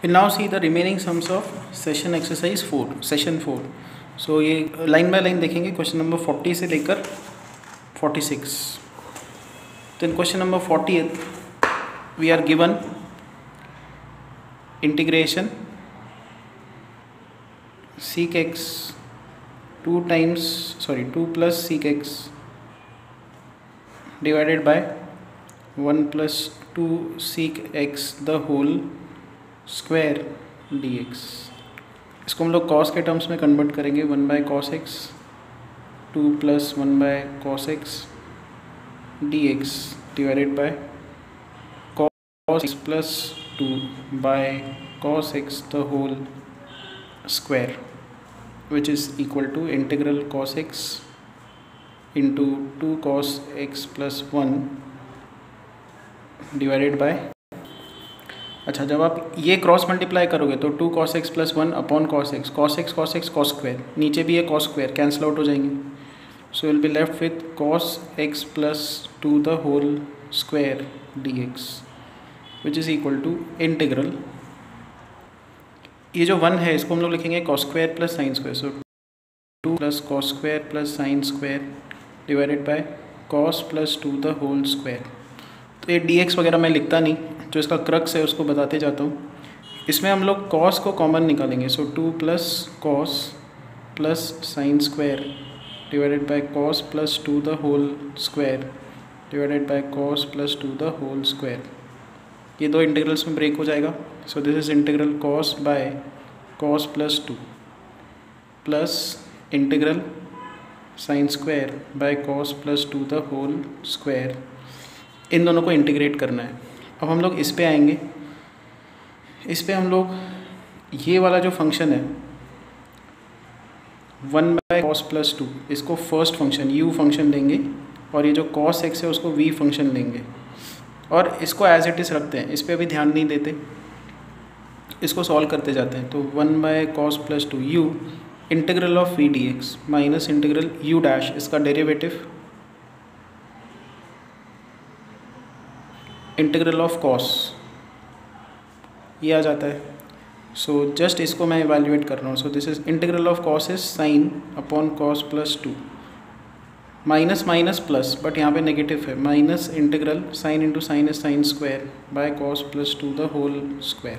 We'll now see the remaining sums of session exercise 4, session 4. So ये line by line देखेंगे question number 40 से लेकर 46. तो इन question number 40th we are given integration sec x 2 plus sec x divided by 1 plus 2 sec x the whole square dx. इसको हम लोग cos के टर्म्स में कन्वर्ट करेंगे 1 by cos x 2 plus 1 by cos x dx divided by cos x plus 2 by cos x the whole square which is equal to integral cos x into 2 cos x plus 1 divided by. अच्छा, जब आप ये cross multiply करोगे तो 2 cos x plus 1 upon cos x cos square, नीचे भी है cos square, cancel out हो जाएंगे. So will be left with cos x plus 2 the whole square dx which is equal to integral. ये जो 1 है इसको हम लोग लिखेंगे cos square plus sine square. So 2 plus cos square plus sine square divided by cos plus 2 the whole square. तो ये dx वगैरह मैं लिखता नहीं, जो इसका क्रक्स है उसको बताते जाता हूँ. इसमें हम लोग cos को कॉमन निकालेंगे. So 2 plus cos plus sine square divided by cos plus 2 the whole square divided by cos plus 2 the whole square. ये दो इंटीग्रल्स में ब्रेक हो जाएगा. So this is integral cos by cos plus 2 plus integral sine square by cos plus 2 the whole square. इन दोनों को integrate करना है. अब हम लोग इस पे आएंगे. इस पे हम लोग ये वाला जो फंक्शन है 1 बाय cos प्लस 2, इसको फर्स्ट फंक्शन u फंक्शन लेंगे और ये जो cos x है उसको v फंक्शन लेंगे और इसको एज इट इज़ रखते हैं. इस पे अभी ध्यान नहीं देते, इसको सॉल्व करते जाते हैं. तो 1 by cos plus 2 u integral of v dx minus integral u dash, इसका डेरिवेटिव इंटीग्रल ऑफ cos, ये आ जाता है. सो जस्ट इसको मैं इवेल्युएट कर रहा हूँ. So this is integral of cos is sine upon cos plus 2 minus minus plus, but यहाँ पे नेगेटिव है, minus integral sine into sine is sine square by cos plus 2 the whole square.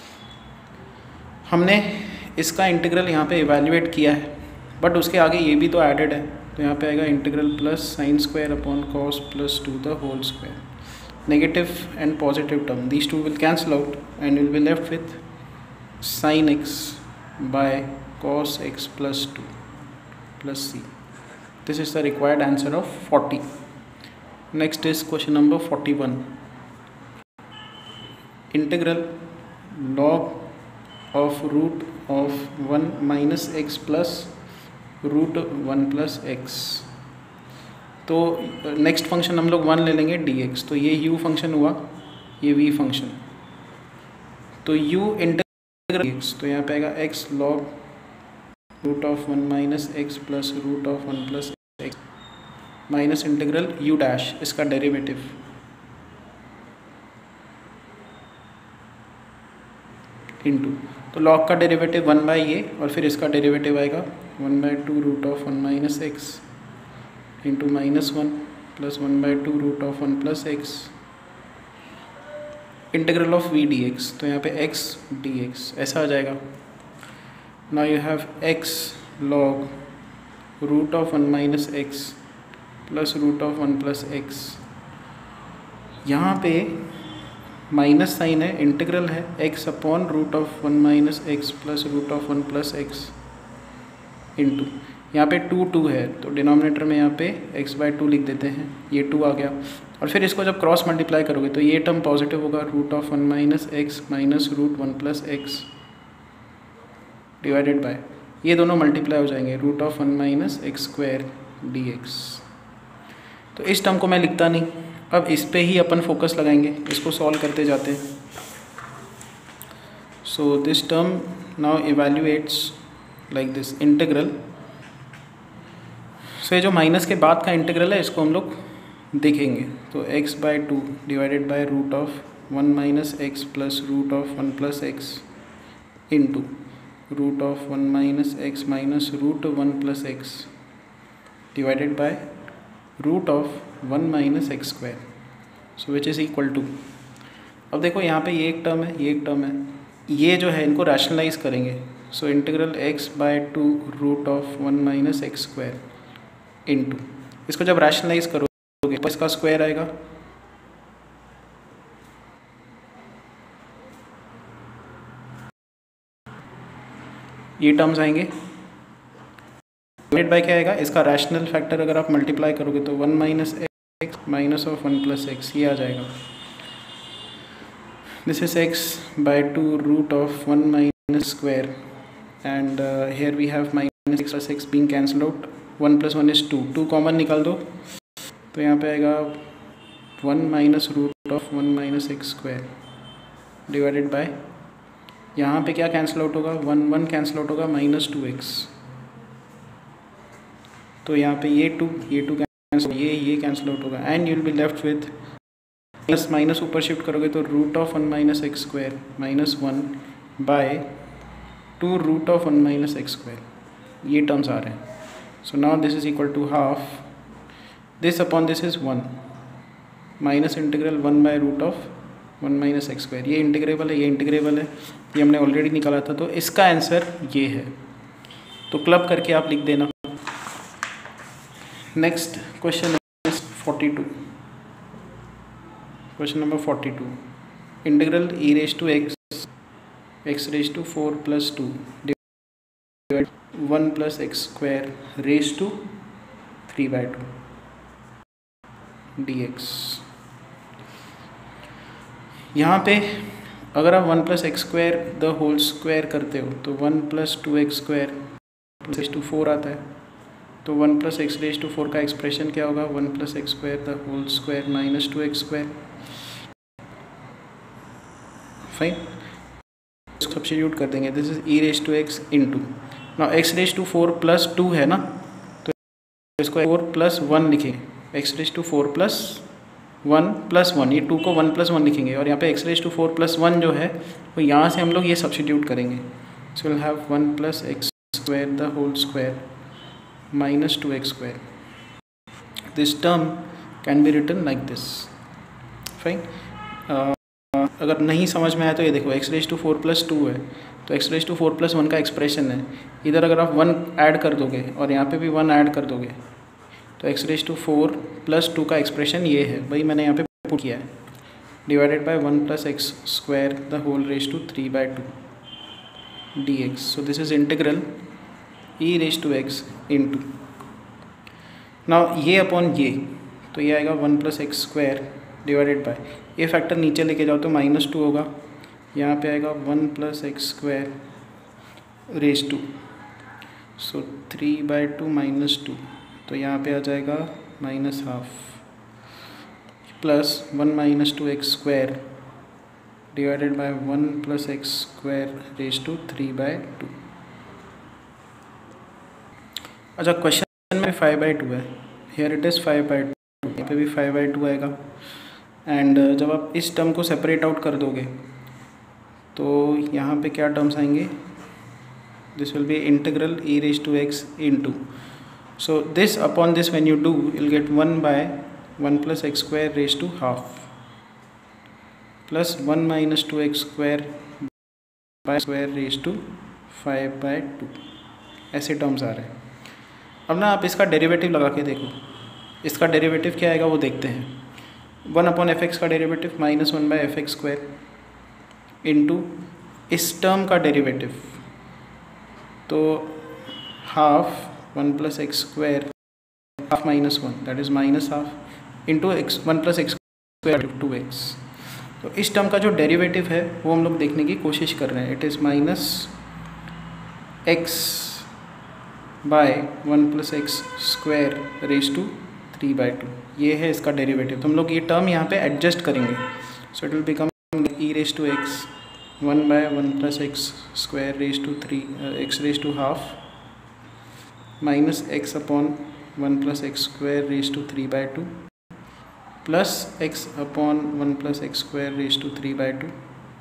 हमने इसका integral यहाँ पे evaluate किया है, but उसके आगे ये भी तो एडेड है. तो यहाँ पे आएगा integral plus sine square upon cos plus 2 the whole square. Negative and positive term, these two will cancel out and you will be left with sin x by cos x plus 2 plus c. This is the required answer of 40. Next is question number 41. Integral log of root of 1 minus x plus root 1 plus x. तो next function हम लोग 1 ले लेंगे dx. तो ये u function हुआ, ये v function. तो u इंटीग्रल x, तो यहाँ पे आएगा x log root of 1 minus x plus root of 1 plus x minus integral u dash, इसका डेरिवेटिव इनटू. तो log का डेरिवेटिव 1 बाई ये और फिर इसका डेरिवेटिव आएगा 1 by 2 root of 1 minus x into minus 1 plus 1 by 2 root of 1 plus x integral of v dx. तो यहाँ पे x dx ऐसा आ जाएगा. Now you have x log root of 1 minus x plus root of 1 plus x. यहाँ पे minus sign है, integral है x upon root of 1 minus x plus root of 1 plus x into. यहाँ पे 2 है तो डिनोमिनेटर में यहाँ पे x बाई 2 लिख देते हैं. ये 2 आ गया और फिर इसको जब क्रॉस मल्टीप्लाई करोगे तो ये टर्म पॉजिटिव होगा, root of 1 minus x minus root 1 plus x divided by, ये दोनों मल्टीप्लाई हो जाएंगे, root of 1 minus x square dx. तो इस टर्म को मैं लिखता नहीं, अब इस पे ही अपन फोकस लगाएंगे, इसको सॉल्व करते जाते हैं. So this term now evaluates like this integral. So ये जो माइनस के बाद का इंटीग्रल है इसको हम लोग देखेंगे. तो x by 2 divided by root of 1 minus x plus root of 1 plus x into root of 1 minus x minus root 1 plus x divided by root of 1 minus x square, so which is equal to, अब देखो यहाँ पे ये एक term है, ये एक term है, ये जो है इनको रैशनलाइज करेंगे, so integral x by 2 root of 1 minus x square into, इसको जब रैशनलाइज करोगे तो इसका स्क्वायर आएगा, ये टर्म्स आएंगे, डिवाइड बाय क्या आएगा, इसका रैशनल फैक्टर अगर आप मल्टीप्लाई करोगे तो 1 minus x minus of 1 plus x, ये आ जाएगा, this is x by 2 root of 1 minus square and here we have minus x plus x being cancel out, 1 plus 1 is 2, 2 common निकाल दो तो यहाँ पे आएगा 1 minus root of 1 minus x square divided by, यहाँ पे क्या कैंसिल आउट होगा, 1 1 कैंसिल आउट होगा, माइनस 2x, तो यहाँ पे ये 2 कैंसिल, ये कैंसिल आउट होगा and you will be left with plus minus ऊपर शिफ्ट करोगे तो root of 1 minus x square minus 1 by 2 root of 1 minus x square, ये टर्म्स आ रहे हैं, so now this is equal to half, this upon this is 1 minus integral 1 by root of 1 minus x square, ये integrable है, ये integrable है, ये हमने ऑलरेडी निकाला था, तो इसका आंसर ये है, तो क्लब करके आप लिख देना। Next question is 42, question number 42, integral e raise to x raise to 4 plus 2 divide 1 plus x square raise to 3 by 2 dx। यहाँ पे अगर आप 1 plus x square the whole square करते हो तो 1 plus 2x square raise to 4 आता है, तो 1 प्लस एक्स रेज टू 4 का एक्सप्रेशन क्या होगा, 1 plus x square the whole square minus 2x square, fine, इसको सब्स्टिट्यूट कर देंगे, this is e raise to x into, now x raise to 4 plus 2 है ना, तो इसको 4 प्लस 1 लिखेंगे, x raise to 4 plus 1 plus 1, ये 2 को 1 प्लस 1 लिखेंगे, और यहाँ पे x रेज टू 4 प्लस 1 जो है वो यहाँ से हम लोग ये सब्स्टिट्यूट करेंगे, so will have 1 plus x square the whole square minus 2x square, this term can be written like this, fine. अगर नहीं समझ में आया तो ये देखो, x रेज टू 4 प्लस 2 है, तो x रेज टू 4 प्लस 1 का एक्सप्रेशन है, इधर अगर आप 1 ऐड कर दोगे और यहाँ पे भी 1 ऐड कर दोगे तो x रेज टू 4 प्लस 2 का एक्सप्रेशन ये है, भाई मैंने यहाँ पे पुट किया है, divided by 1 plus x square the whole raise to 3 by 2 dx, so this is integral e raise to x into, now ये अपॉन ये, तो ये आएगा 1 plus x square divided by, ये फैक्टर नीचे लेके जाओ तो माइनस 2 होगा, यहाँ पे आएगा 1 plus x square raise to, so 3 by 2 minus 2, तो यहाँ पे आ जाएगा minus half, plus 1 minus 2 x square divided by 1 plus x square raise to 3 by 2। अच्छा, क्वेश्चन में 5 बाई 2 है, हेयर इट इज़ 5 बाई 2, यहाँ पे भी 5 बाई 2 आएगा, एंड जब आप इस टर्म को सेपरेट आउट कर दोगे तो यहाँ पे क्या टर्म्स आएंगे, this will be integral e raise to x into, so this upon this when you do you'll get 1 by 1 plus x square raise to half plus 1 minus 2x square by square raise to 5 by 2, ऐसे terms आ रहे हैं। अब ना आप इसका derivative लगा के देखो, इसका डेरिवेटिव क्या आएगा वो देखते हैं, 1 अपॉन एफ एक्स का derivative minus 1 by f x square into इस टर्म का डेरिवेटिव, तो half 1 plus x square half minus 1 that is minus half into x 1 plus x square 2x, तो इस टर्म का जो डेरिवेटिव है वो हम लोग देखने की कोशिश कर रहे हैं, it is minus x by 1 plus x square raise to 3 by 2, ये है इसका डेरिवेटिव, तो हम लोग ये टर्म यहाँ पे एडजस्ट करेंगे, so it will become e raise to x 1 by 1 plus x square raise to 3 x raise to half minus x upon 1 plus x square raise to 3 by 2 plus x upon 1 plus x square raise to 3 by 2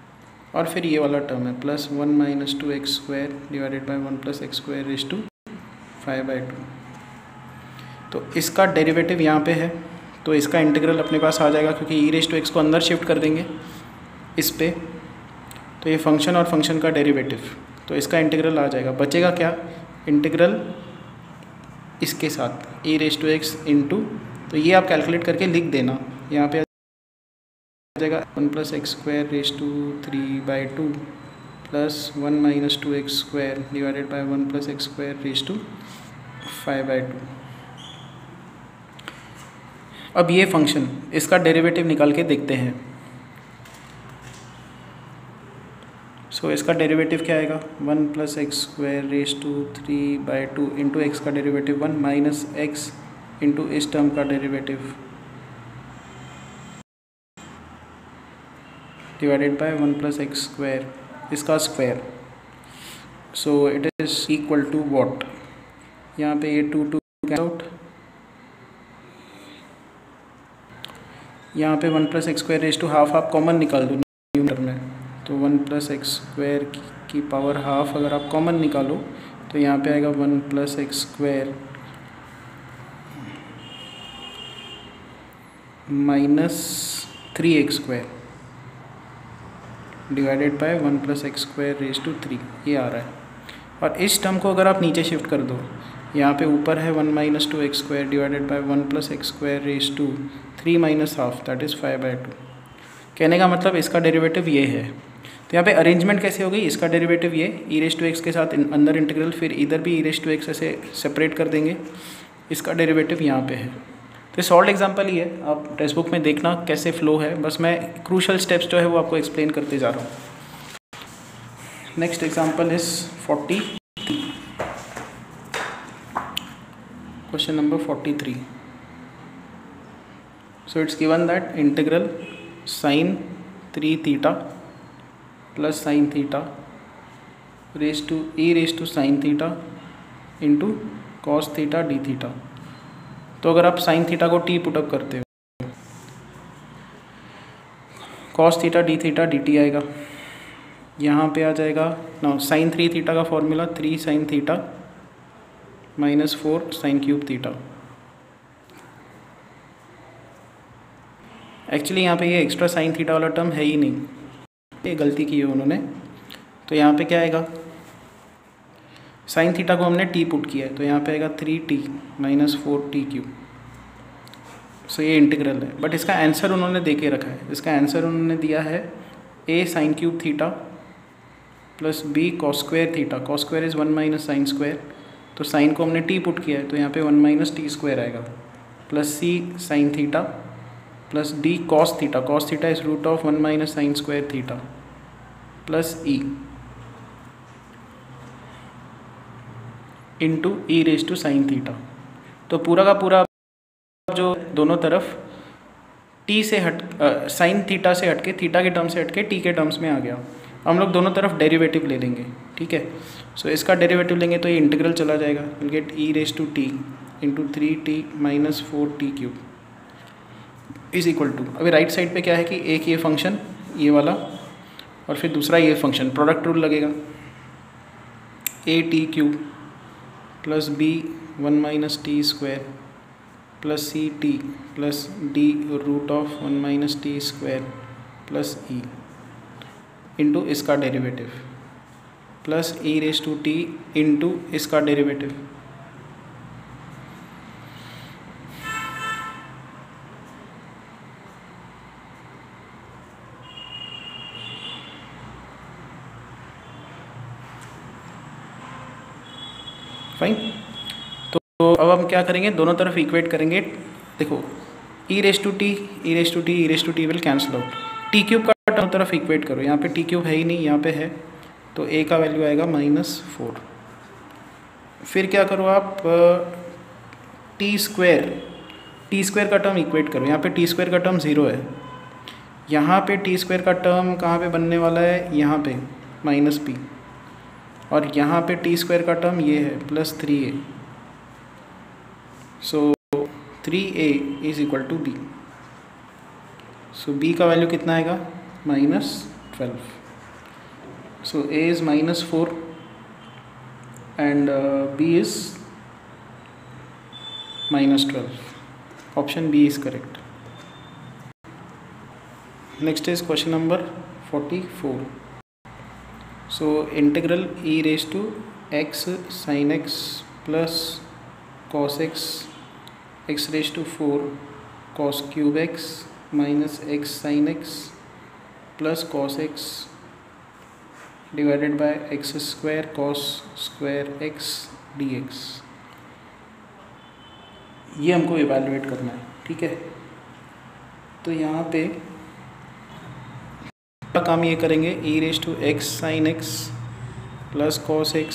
और फिर ये वाला term है plus 1 minus 2x² divided by 1 plus x² raise to 5/2। तो इसका derivative यहाँ पे है, तो इसका इंटीग्रल अपने पास आ जाएगा क्योंकि ई रेज़ टू एक्स को अंदर शिफ्ट कर देंगे इस पे, तो ये फंक्शन और फंक्शन का डेरिवेटिव, तो इसका इंटीग्रल आ जाएगा। बचेगा क्या, इंटीग्रल इसके साथ e raise to x into, तो ये आप कैलकुलेट करके लिख देना, यहाँ पे आ जाएगा 1 plus x² raise to 3/2 plus 1 minus 2x² divided by 1 plus x² raise to 5/2। अब ये फंक्शन, इसका डेरिवेटिव निकाल के देखते हैं। सो इसका डेरिवेटिव क्या आएगा, 1 plus x² raise to 3/2 into x का डेरिवेटिव 1 माइनस x इंटू इस टर्म का derivative divided by 1 plus x² इसका square. So it is equal to what, यहाँ पे ये 2 कैंसिल आउट, यहाँ पे 1 plus x² raise to half common निकाल दो न्यूमरेटर में, तो 1 प्लस x² की पावर हाफ अगर आप कॉमन निकालो तो यहाँ पे आएगा 1 plus x² minus 3x² divided by 1 plus x² raise to 3, ये आ रहा है। और इस टर्म को अगर आप नीचे शिफ्ट कर दो, यहाँ पे ऊपर है 1 minus 2x² divided by 1 plus x² raise to 3 minus half that is 5/2। कहने का मतलब इसका डेरिवेटिव ये है। तो यहाँ पे अरेंजमेंट कैसे हो गई, इसका डेरिवेटिव ये ई रेज़ टू एक्स के साथ अंदर इंटीग्रल, फिर इधर भी ई रेज़ टू एक्स ऐसे सेपरेट कर देंगे, इसका डेरिवेटिव यहाँ पे है। तो सॉल्व एग्जांपल ही है, आप टेक्स्ट बुक में देखना कैसे फ्लो है, बस मैं क्रूशल स्टेप्स जो है वो आपको एक्सप्लेन करते जा रहा हूँ। Next example is 40, question number 43। So it's given that integral sine 3 theta plus sine theta raise to e raise to sine theta into cos theta d theta. तो अगर आप साइन थीटा को टी पुटअप करते हो, cos theta d theta d t आएगा, यहाँ पे आ जाएगा ना साइन 3 थीटा का formula 3 sine theta minus 4 sine cube theta. Actually यहाँ पे ये एक्स्ट्रा साइन थीटा वाला टर्म है ही नहीं, ये गलती की है उन्होंने। तो यहाँ पे क्या आएगा, साइन थीटा को हमने टी पुट किया है, तो यहाँ पे आएगा 3t माइनस 4t³। सो ये इंटीग्रल है, बट इसका आंसर उन्होंने दे के रखा है। इसका आंसर उन्होंने दिया है a sine cube theta plus b cos square theta, cos square is 1 minus sine square, तो साइन को हमने t पुट किया है, तो यहाँ पे 1 माइनस t² आएगा, plus c sine theta plus d cos theta, cos theta is root of 1 minus sine square theta plus e into e raise to sine theta. तो पूरा का पूरा जो दोनों तरफ टी से हट साइन थीटा से हट के, थीटा के टर्म से हट के टी के टर्म्स में आ गया। हम लोग दोनों तरफ डेरिवेटिव ले लेंगे, ठीक है। सो इसका डेरिवेटिव लेंगे तो ये इंटीग्रल चला जाएगा, will get e raise to t into 3t minus 4t³ is equal to, अभी राइट साइड पे क्या है कि एक ये फंक्शन ये वाला और फिर दूसरा ये फंक्शन, प्रोडक्ट रूल लगेगा, a t³ plus b 1 minus t² plus c t plus d root of 1 minus t² plus e into इसका derivative plus e raise to t into इसका डेरिवेटिव। फाइन। तो अब हम क्या करेंगे, दोनों तरफ इक्वेट करेंगे। देखो e raise to t e raise to t e raise to t will cancel out, t³ का दोनों तरफ इक्वेट करो, यहाँ पे t³ है ही नहीं, यहाँ पे है, तो a का वैल्यू आएगा -4। फिर क्या करो आप, t² का टर्म इक्वेट करो, यहाँ पे t² का टर्म 0 है, यहाँ पे t² का टर्म कहाँ पे बनने वाला है, यहाँ पे -p, और यहाँ पे t² का टर्म ये है +3a। So 3a is equal to b। So b का वैल्यू कितना आएगा, -12। So a is -4 and b is -12. Option B is correct. Next is question number 44. So integral e raised to x sin x plus cos x x raised to 4 cos cube x minus x sin x plus cos x divided by x square cos square x dx, ये हमको evaluate करना है, ठीक है। तो यहाँ पे काम ये करेंगे, e raise to x sine x plus cos x,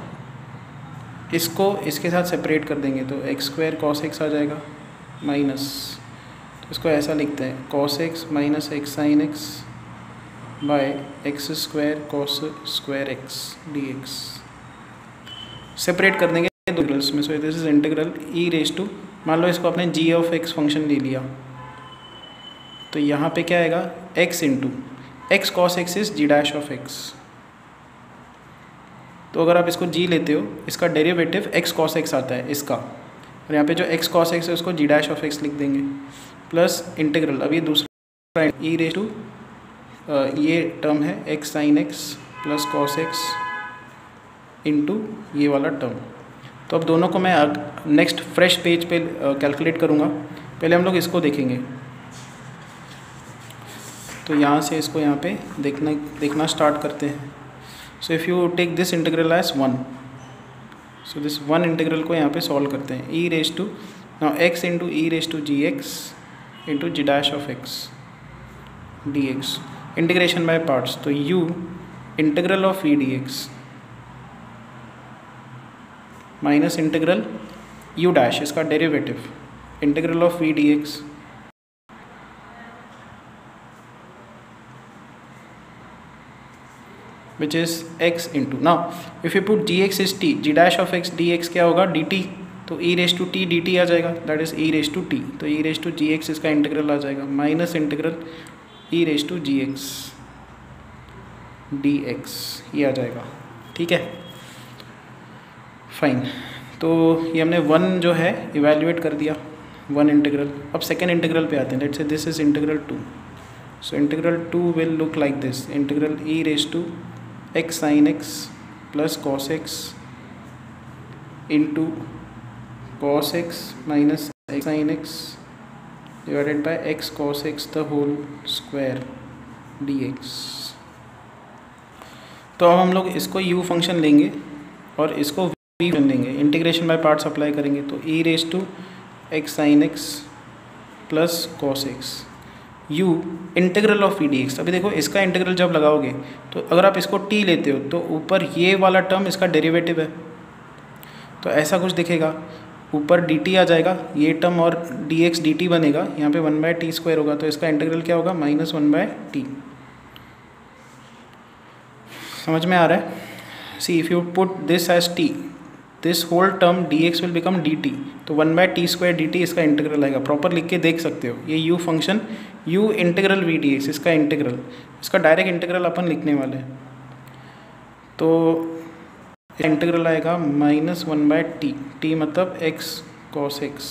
इसको इसके साथ सेपरेट कर देंगे तो एक्स स्क्वायर कॉस एक्स आ जाएगा माइनस, तो इसको ऐसा लिखते हैं cos x minus x sine x by x square cos square x d x. Separate कर देंगे दो इंटीग्रल्स में। So this is integral e raise to, मान लो इसको आपने g ऑफ x फंक्शन ले लिया, तो यहाँ पे क्या आएगा x into x cos x is g dash of x. तो अगर आप इसको g लेते हो, इसका डेरिवेटिव x कॉस एक्स आता है इसका, और यहाँ पे जो x कॉस एक्स है उसको जी डैश ऑफ एक्स लिख देंगे प्लस इंटीग्रल, अब ये दूसरा e रेज टू ये टर्म है x sine x plus cos x into ये वाला टर्म। तो अब दोनों को मैं नेक्स्ट फ्रेश पेज पे कैलकुलेट करूँगा। पहले हम लोग इसको देखेंगे, तो यहाँ से इसको यहाँ पे देखना स्टार्ट करते हैं। So if you take this integral as 1, so this 1 integral को यहाँ पे सॉल्व करते हैं। e raise to now x into e raise to g x into g dash of x d x, integration by parts, तो u integral of e d x minus integral u dash, इसका derivative integral of v dx which is x into, now if you put gx is t, g dash of x dx क्या होगा dt, तो e raised to t dt आ जाएगा, that is e raised to t, तो e raised to gx इसका integral आ जाएगा minus integral e raised to gx dx, ये आ जाएगा, ठीक है फाइन। तो ये हमने 1 जो है इवैल्यूएट कर दिया, 1 इंटीग्रल। अब सेकेंड इंटीग्रल पे आते हैं, let's say this is integral 2। So integral 2 will look like this, integral e raise to x sine x plus cos x into cos x minus x sine x divided by x cos x the whole square d x. तो अब हम लोग इसको u function लेंगे और इसको v function लेंगे, integration by parts apply करेंगे, तो e raise to x sine x plus cos x u integral of v d x. अभी देखो इसका इंटीग्रल जब लगाओगे तो अगर आप इसको t लेते हो तो ऊपर ये वाला टर्म इसका डेरिवेटिव है, तो ऐसा कुछ दिखेगा, ऊपर dt आ जाएगा ये टर्म और dx dt बनेगा, यहाँ पे 1/t² होगा, तो इसका इंटीग्रल क्या होगा -1/t। समझ में आ रहा है? See if you put this as t, this whole term dx will become dt, तो 1/t² dt इसका इंटीग्रल आएगा। प्रॉपर लिख के देख सकते हो, ये u function u integral v dx इसका इंटीग्रल, इसका डायरेक्ट इंटीग्रल अपन लिखने वाले हैं, तो इंटीग्रल आएगा -1/t, t मतलब x cos x,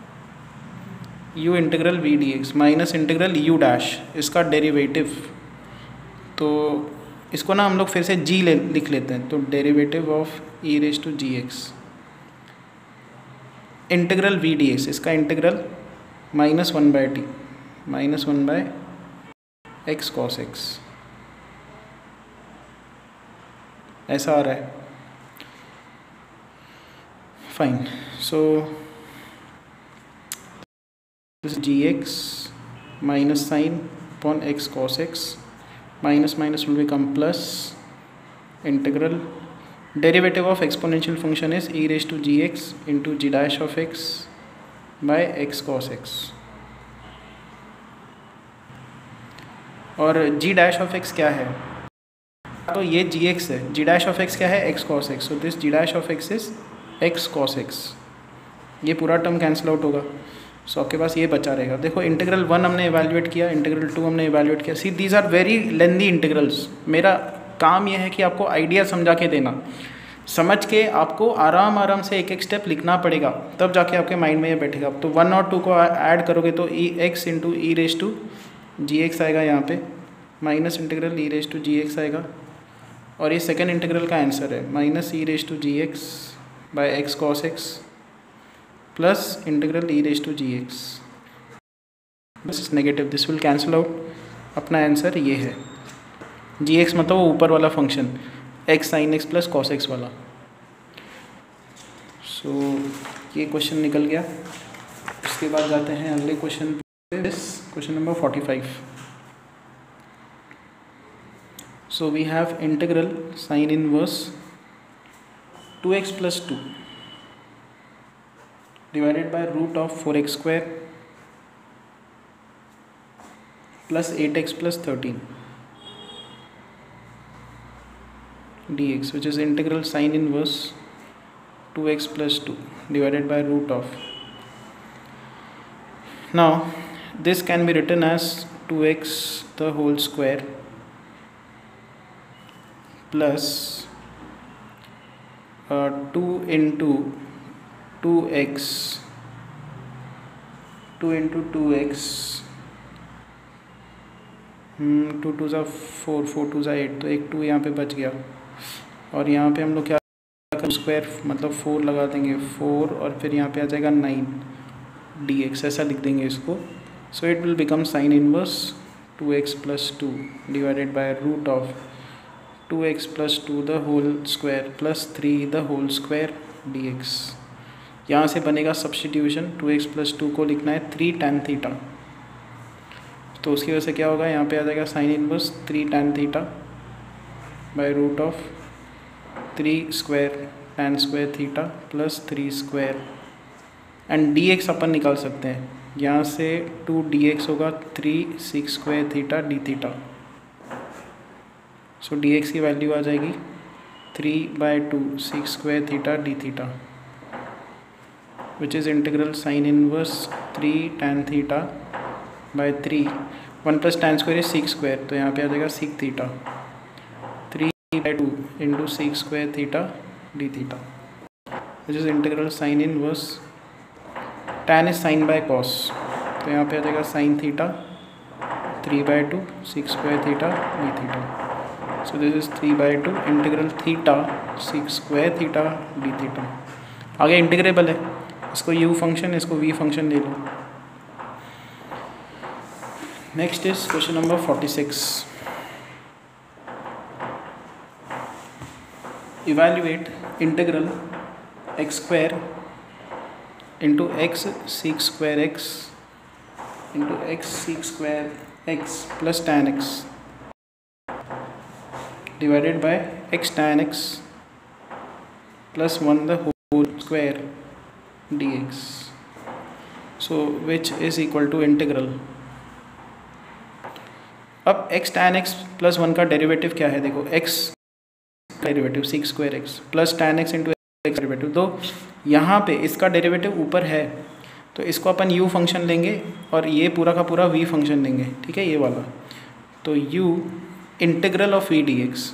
u integral v dx minus integral u dash इसका डेरिवेटिव। तो इसको ना हम लोग फिर से g लिख लेते हैं, तो derivative of e raise to g x integral v dx इसका integral -1/t -1/x cos x, ऐसा आ रहा है fine. So this gx minus sine upon x cos x, minus minus will become plus, integral derivative of exponential function is e raised to gx into g dash of x by x cos x, और g dash of x क्या है, तो ये gx है, g dash of x क्या है x cos x, so this g dash of x is x cos x, ये पूरा टर्म कैंसिल आउट होगा, सो आपके पास ये बचा रहेगा। देखो इंटीग्रल 1 हमने इवैल्यूएट किया, इंटीग्रल 2 हमने इवैल्यूएट किया। See these are very lengthy integrals, मेरा काम यह है कि आपको आइडिया समझा के देना, समझ के आपको आराम से एक एक स्टेप लिखना पड़ेगा, तब जाके आपके माइंड में ये बैठेगा। तो 1 और 2 को ऐड करोगे तो x into e raise to g x आएगा, यहाँ पे minus integral e raise to g x आएगा, और ये सेकेंड इंटीग्रल का आंसर है minus e raise to g x by x cos x plus integral e raise to g x, बस negative, this will cancel out, अपना answer ये है। G x मतलब वो ऊपर वाला function x sine x plus cos x वाला। सो ये क्वेश्चन निकल गया। उसके बाद जाते हैं अगले क्वेश्चन पे, question number 45। So we have integral sine inverse 2x plus 2 divided by root of 4x square plus 8x plus 13 dx, which is integral sine inverse 2x plus 2 divided by root of. Now this can be written as 2x the whole square plus 2 into 2x 2 into 2x 2 2 ज़ा 4 4 2 ज़ा 8, तो एक 2 यहाँ पे बच गया, और यहाँ पे हम लोग क्या स्क्वायर मतलब 4 लगा देंगे 4, और फिर यहाँ पे आ जाएगा 9 dx, ऐसा लिख देंगे इसको। So it will become sine inverse 2x plus 2 divided by root of 2x plus 2 the whole square plus 3 the whole square dx। यहाँ से बनेगा सब्स्टिट्यूशन, 2x प्लस 2 को लिखना है 3 tan थीटा, तो उसकी वजह से क्या होगा, यहाँ पे आ जाएगा sine inverse 3 tan theta by root of 3 square tan square theta plus 3 square, and dx अपन निकाल सकते हैं, यहाँ से 2 dx होगा 3 6 square theta d theta. So dx की वैल्यू आ जाएगी 3/2 6 square theta d theta, which is integral sine inverse 3 tan theta by 3, 1 plus tan square is 6 square, तो यहाँ पे आ जाएगा 6 theta 3/2 into 6 square theta d theta, which is integral sine inverse tan is sine by cos, तो यहाँ पे आ जाएगा sine theta 3/2 6 square theta d theta. So this is 3/2 integral theta 6 square theta d theta. आगे integrable है, इसको u function इसको v function ले लो। Next is question number 46। Evaluate integral x square into x sec square x into x sec square x plus tan x divided by x tan x plus 1 the whole square dx, so which is equal to integral. अब x tan x plus 1 का derivative क्या है, देखो x derivative sec square x plus tan x into x derivative, तो यहाँ पे इसका derivative ऊपर है तो इसको अपन u फंक्शन लेंगे और ये पूरा का पूरा v फंक्शन लेंगे, ठीक है, ये वाला। तो u integral of v dx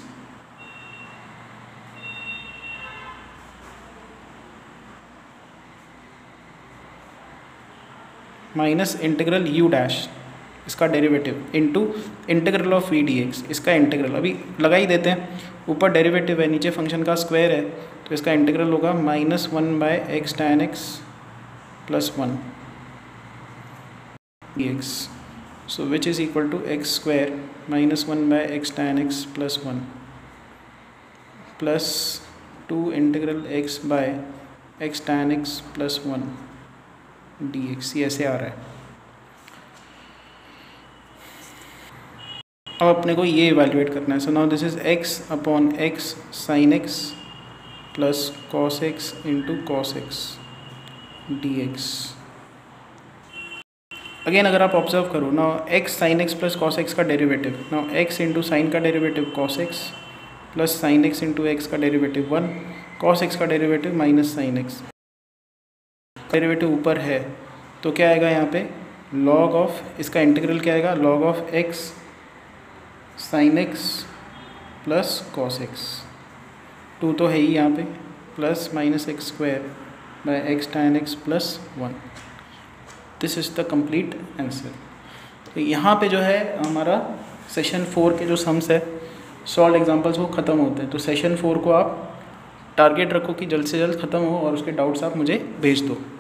minus integral u dash इसका derivative into integral of v dx, इसका इंटीग्रल अभी लगा ही देते हैं, ऊपर डेरिवेटिव है नीचे फंक्शन का स्क्वायर है, तो इसका इंटीग्रल होगा -1 by x tan x plus 1 dx, so which is equal to x square -1 by x tan x plus 1 plus 2 integral x by x tan x plus 1 dx, ये ऐसे आ रहा है। अब अपने को ये इवैल्यूएट करना है। So now this is x upon x sine x plus cos x into cos x dx। Again अगर आप ऑब्जर्व करो ना, x sine x plus cos x का डेरिवेटिव, ना x इंटू साइन का derivative cos x plus sine x into x का derivative 1, cos x का derivative minus sine x, derivative ऊपर है तो क्या आएगा यहाँ पे लॉग ऑफ, इसका इंटीग्रल क्या आएगा, log of x sine x plus cos x, 2 तो है ही यहाँ पे, plus minus x square by x tan x plus 1। This is the complete answer. तो यहाँ पे जो है हमारा सेशन 4 के जो सम्स है सॉल्व एग्जांपल्स वो ख़त्म होते हैं। तो सेशन 4 को आप टारगेट रखो कि जल्द से जल्द ख़त्म हो और उसके डाउट्स आप मुझे भेज दो।